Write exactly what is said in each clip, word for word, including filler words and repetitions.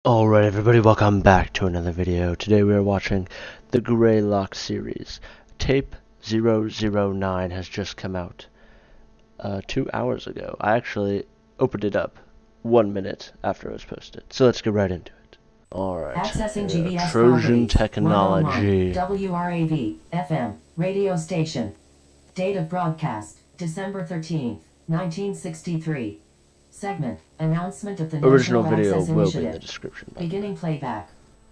Alright everybody, welcome back to another video. Today we are watching the Greylock series. Tape zero zero nine has just come out uh, two hours ago. I actually opened it up one minute after it was posted. So let's get right into it. Alright, Accessing G V S Trojan properties. Technology. W R A V, F M, radio station. Date of broadcast, December thirteenth, nineteen sixty-three. Segment, announcement of the Original National video Access will Initiative. be in the description box. Beginning playback.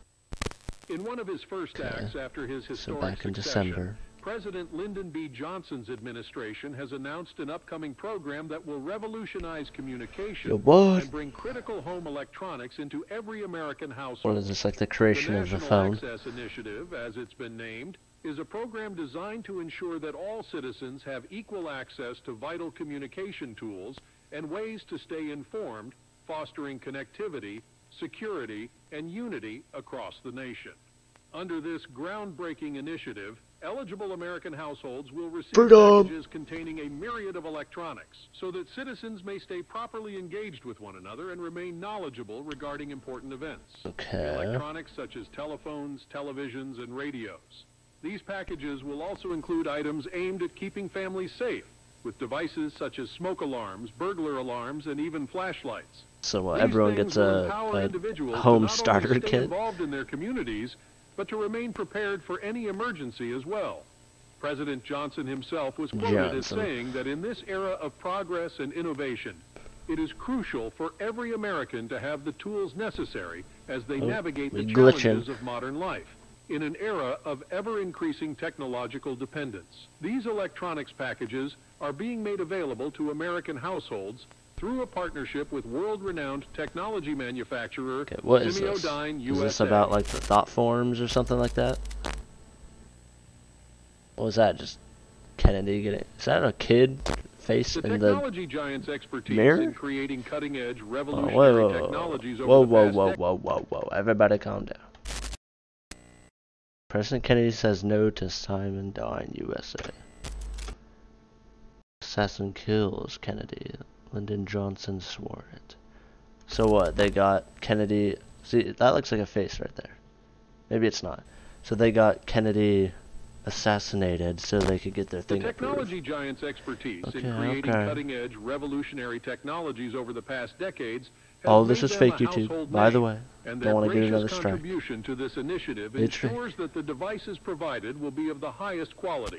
In one of his first Okay. acts after his So historic back in succession, December. President Lyndon B. Johnson's administration has announced an upcoming program that will revolutionize communication Yo, what? and bring critical home electronics into every American household. What is this, like the creation the of the National phone? Access Initiative, as it's been named, is a program designed to ensure that all citizens have equal access to vital communication tools and ways to stay informed, fostering connectivity, security, and unity across the nation. Under this groundbreaking initiative, eligible American households will receive Freedom. packages containing a myriad of electronics so that citizens may stay properly engaged with one another and remain knowledgeable regarding important events. Okay. Electronics such as telephones, televisions, and radios. These packages will also include items aimed at keeping families safe, with devices such as smoke alarms, burglar alarms, and even flashlights. So uh, These everyone things gets will a, empower a individuals to home not starter only stay kit. involved in their communities, but to remain prepared for any emergency as well. President Johnson himself was quoted as Johnson. saying that in this era of progress and innovation, it is crucial for every American to have the tools necessary as they Oh, navigate the we glitching. challenges of modern life. In an era of ever-increasing technological dependence, these electronics packages are being made available to American households through a partnership with world-renowned technology manufacturer Okay, what is this? Simeodyne Is U S A. this about like the thought forms or something like that? What was that? Just Kennedy getting? Is that a kid face The in the? technology giant's expertise mirror? in creating cutting-edge, Oh, revolutionary whoa, whoa, technologies over whoa, the whoa, past whoa, decade. whoa, whoa, whoa! Everybody, calm down. President Kennedy says no to Simeodyne U S A. Assassin kills Kennedy. Lyndon Johnson swore it. So what? They got Kennedy. See, that looks like a face right there. Maybe it's not. So they got Kennedy assassinated so they could get their The thing technology approved. giant's expertise Okay, in creating okay. cutting-edge, revolutionary technologies over the past decades has All this made is them fake a YouTube, household by the name, way. and Don't their want to get gracious another strike. contribution to this initiative It's fake. ensures that the devices provided will be of the highest quality.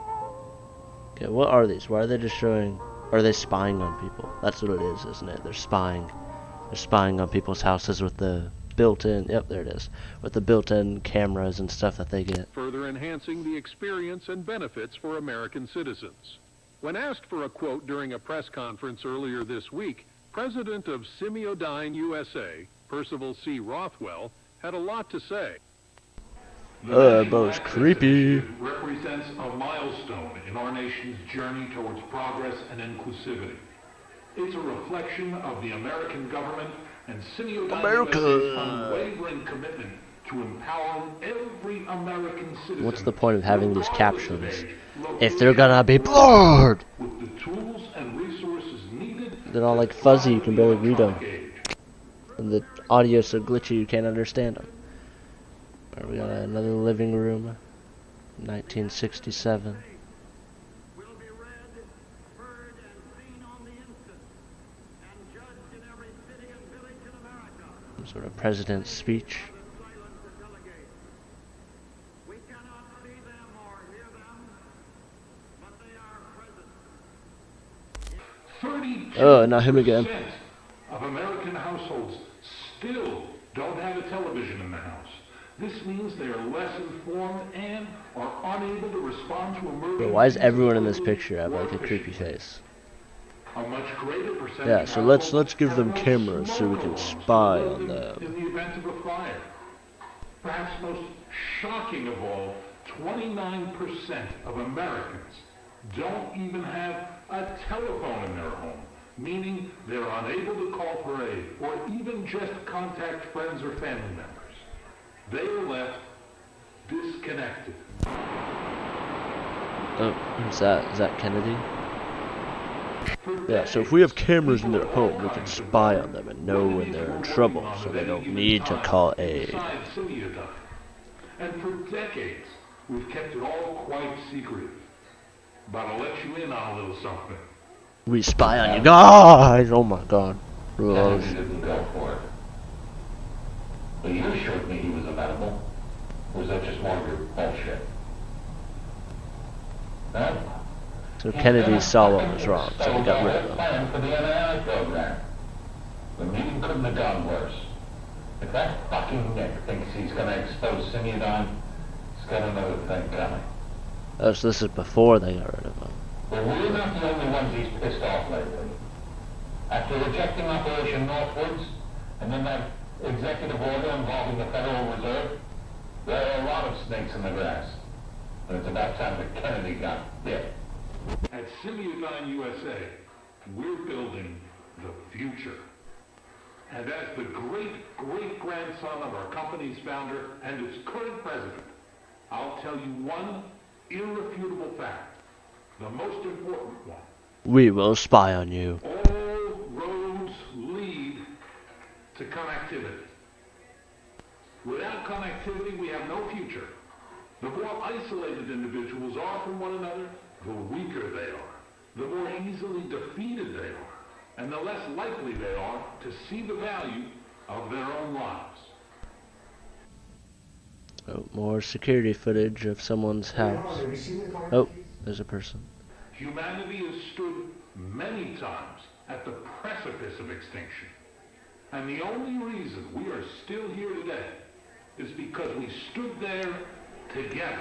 Okay, what are these? Why are they just showing? Are they spying on people? That's what it is, isn't it? They're spying. They're spying on people's houses with the built-in. Yep, there it is. With the built-in cameras and stuff that they get. Further enhancing the experience and benefits for American citizens. When asked for a quote during a press conference earlier this week, President of Simeodyne U S A, Percival C. Rothwell, had a lot to say. Uh, bo's creepy. Represents a milestone in our nation's journey towards progress and inclusivity. It's a reflection of the American government and Simeodyne America. U S A's unwavering commitment to empowering every American citizen. What's the point of having these regardless of captions age, if they're gonna be location, blurred? with the tools and resources needed. They're all to like fuzzy, you thrive can in barely the read them. electronic age. And the audio's so glitchy you can't understand them. Are we got another living room? nineteen sixty-seven. will be read, heard, and seen on the instant, and judged in every city and village in America. Some sort of president's speech. The silence of delegates. We cannot see them or hear them, but they are present. thirty-two Oh, not him again. percent of American households still don't have a television in the house. This means they are less informed and are unable to respond to emergencies. Bro, why is everyone in this picture have like a creepy face? A much greater percentage Yeah, of so let's- households let's give them have no cameras so we smoke can alarms to spy alert on them them. in the event of a fire. Perhaps most shocking of all, twenty-nine percent of Americans don't even have a telephone in their home, meaning they're unable to call for aid or even just contact friends or family members. They are left disconnected. Oh, who's that? Is that Kennedy? Yeah, so if we have cameras in their home, we can spy on them and know when they're in trouble, so they don't need to call aid. And for decades, we've kept it all quite secretive. But I'll let you in on a little something. We spy on you guys! Oh my god. Kennedy didn't go for it. But you assured me he was amenable. Or was that just more of your bullshit? Huh? So Kennedy saw what was wrong, so he got rid of him. Plan for the N I I program. The meeting couldn't have gone worse. If that fucking Nick thinks he's gonna expose Simeon, he's got another thing coming. Oh, so this is before they got rid of him. But we're not the only ones he's pissed off lately. After rejecting Operation Northwoods, and then that executive order involving the Federal Reserve, there are a lot of snakes in the grass. And it's about time that Kennedy got bit. At Simeon U S A, we're building the future. And as the great-great-grandson of our company's founder and its current president, I'll tell you one irrefutable fact, the most important one. We will spy on you. All roads lead to connectivity. Without connectivity, we have no future. The more isolated individuals are from one another, the weaker they are, the more easily defeated they are, and the less likely they are to see the value of their own lives. Oh, more security footage of someone's house. Oh, there's a person. Humanity has stood many times at the precipice of extinction. And the only reason we are still here today is because we stood there together.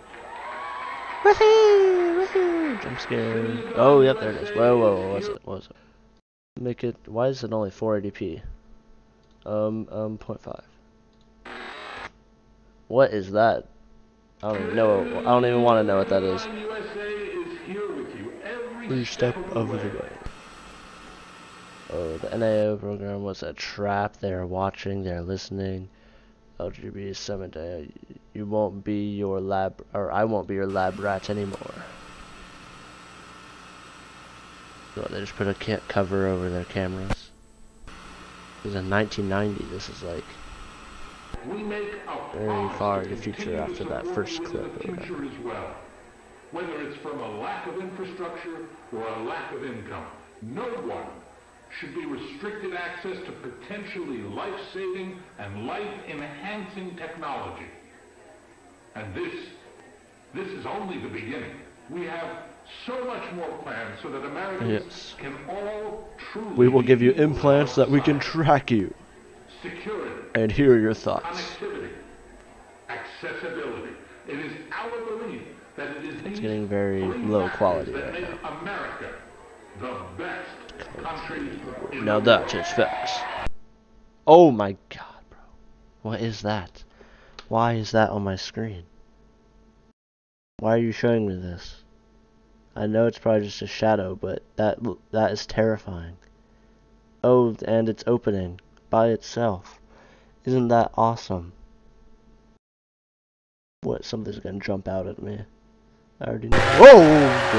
Woohoo! Woohoo! Jump scare. Oh, yep, there it is. Whoa, whoa, whoa, what's it? What's it? Make it. Why is it only four eighty p? Um, um, point five. What is that? I don't even know. I don't even want to know what that is. Please step over the way. Oh, the N A O program was a trap. They're watching. They're listening. L G B T Summit Day. You won't be your lab, or I won't be your lab rat anymore. So they just put a ca cover over their cameras. It was in nineteen ninety. This is like we make a very far in the future after that first clip. Future as well. Whether it's from a lack of infrastructure or a lack of income, no one should be restricted access to potentially life-saving and life-enhancing technology. And this, this is only the beginning. We have so much more planned so that Americans yes. can all truly... We will give you implants that we can track you. Security. And hear your thoughts. Connectivity. Accessibility. It is our belief that it is it's getting very low quality that right make now. America the best country in Now the that world. is facts. Oh my god, bro. What is that? Why is that on my screen? Why are you showing me this? I know it's probably just a shadow, but that that is terrifying. Oh, and it's opening by itself. Isn't that awesome? What? Something's gonna jump out at me. I already know. Whoa!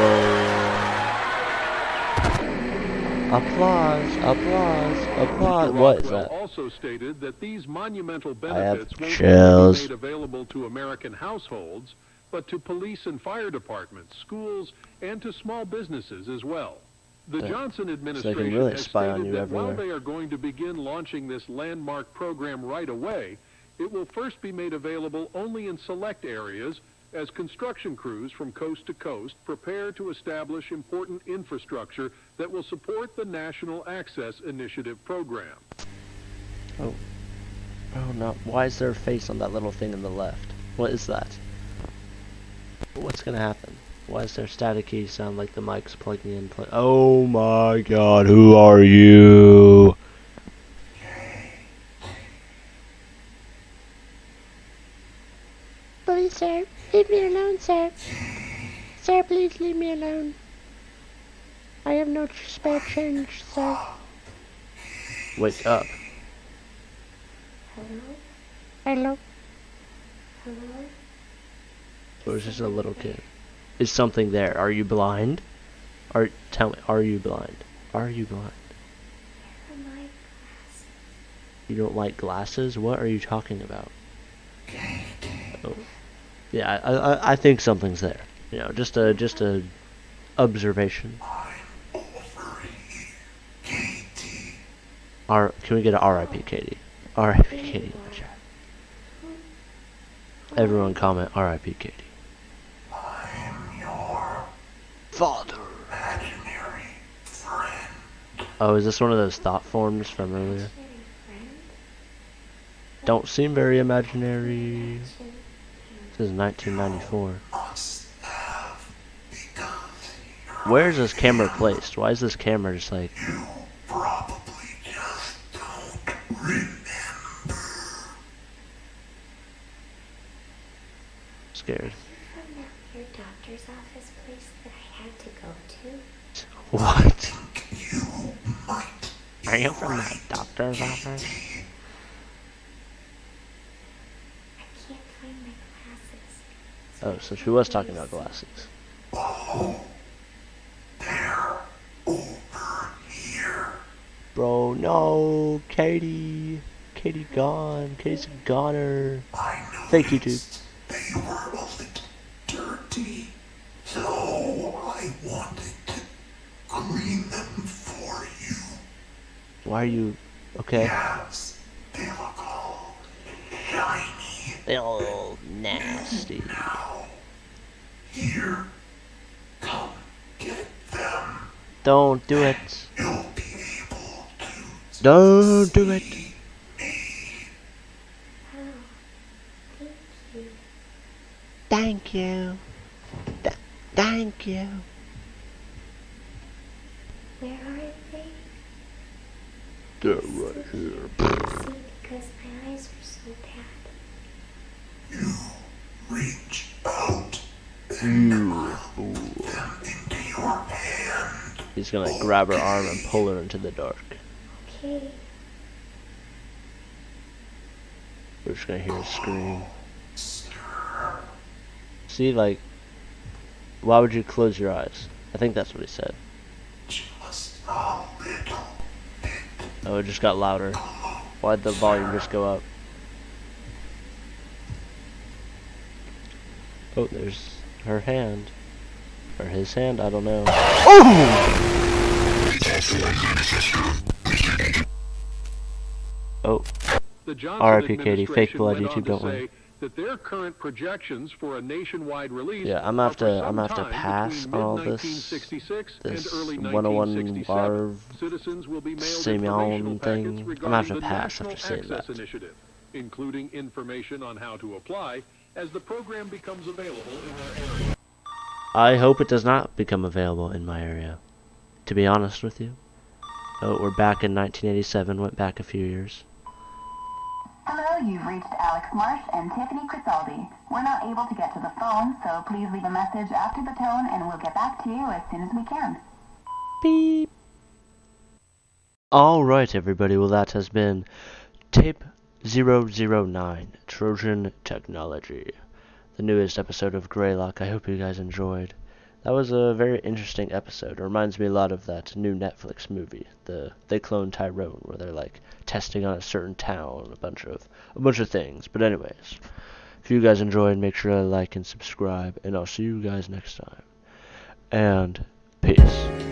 Whoa. Applause! Applause! Applause! What is that? Also stated that these monumental I have benefits won't chills. be made available to American households, but to police and fire departments, schools, and to small businesses as well. The Yeah. Johnson administration So they can really has spy on stated you that everywhere. while they are going to begin launching this landmark program right away, it will first be made available only in select areas as construction crews from coast to coast prepare to establish important infrastructure that will support the National Access Initiative program. Oh. Oh no. Why is there a face on that little thing in the left? What is that? What's gonna happen? Why is there staticky sound like the mic's plugging in? Pl oh my god, who are you? Please, sir, leave me alone, sir. Sir, please leave me alone. I have no spare change, sir. Wake up. Hello? Hello? Hello? Or is this a little kid? Is something there? Are you blind? Are tell me, are you blind? Are you blind? I like glasses. You don't like glasses? What are you talking about? Oh. Yeah, I, I I think something's there. You know, just a just a observation. R can we get an R I P Katie? R I P Katie in the chat. Everyone comment R I P Katie. I'm your Father. imaginary friend. Oh, is this one of those thought forms from earlier? Don't seem very imaginary. This is nineteen ninety-four. Must have because Where is this camera placed? Why is this camera just like... you probably just don't remember. Scared. From your doctor's office place that I had to go to. What? You might Are you from the doctor's office? I can't find my glasses. Oh, so she was talking about glasses. oh, they're over here. Bro, no, Katie. Katie gone. Katie's a goner. I Thank you, dude. noticed they were a little dirty, so I wanted to clean them for you. Why are you... Okay. Yes, they look all shiny They're all nasty. now. Here, come get them. Don't do it. You'll be able to Don't do it. see me. Oh, thank you. Thank you. Th thank you. Where are they? They're right here. See, because my eyes are so bad. You reach out You fool. them into your hand. He's gonna grab her arm and pull her into the dark. Okay. We're just gonna hear her scream. Stir. See, like, why would you close your eyes? I think that's what he said. Just a little. Oh, it just got louder. Why'd the volume just go up? Oh, there's her hand. Or his hand, I don't know. Oh! The Johnson R I P Katie, fake administration blood, went on YouTube, to don't say worry. that their current projections for a nationwide release Yeah, I'm gonna have are for to- I'm some gonna have to time pass between on all mid this- nineteen sixty-six this and early one oh one nineteen sixty-seven. R Citizens will be mailed Simeon informational thing. packets I'm regarding gonna have to the pass National after seeing Access that. Initiative, including information on how to apply as the program becomes available in our area. I hope it does not become available in my area, to be honest with you. Oh, we're back in nineteen eighty-seven, went back a few years. Hello, you've reached Alex Marsh and Tiffany Crisaldi. We're not able to get to the phone, so please leave a message after the tone and we'll get back to you as soon as we can. Beep. Alright everybody, well that has been Tape zero zero nine, Trojan Technology. The newest episode of Greylock. I hope you guys enjoyed. That was a very interesting episode. It reminds me a lot of that new Netflix movie, the They Clone Tyrone, where they're like testing on a certain town, a bunch of a bunch of things. But anyways, if you guys enjoyed, make sure to like and subscribe, and I'll see you guys next time. And peace.